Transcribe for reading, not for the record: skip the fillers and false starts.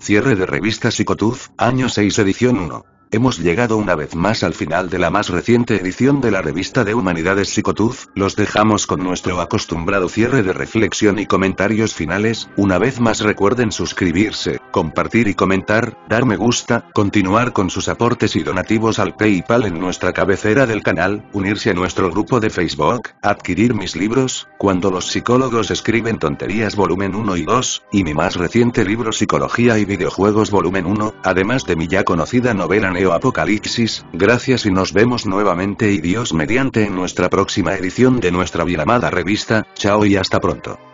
Cierre de revista Psicotuf, año 6 edición 1. Hemos llegado una vez más al final de la más reciente edición de la revista de Humanidades Psicotuf, los dejamos con nuestro acostumbrado cierre de reflexión y comentarios finales. Una vez más recuerden suscribirse, compartir y comentar, dar me gusta, continuar con sus aportes y donativos al PayPal en nuestra cabecera del canal, unirse a nuestro grupo de Facebook, adquirir mis libros, Cuando los psicólogos escriben tonterías volumen 1 y 2, y mi más reciente libro Psicología y videojuegos volumen 1, además de mi ya conocida novela Apocalipsis. Gracias y nos vemos nuevamente y Dios mediante en nuestra próxima edición de nuestra bien amada revista. Chao y hasta pronto.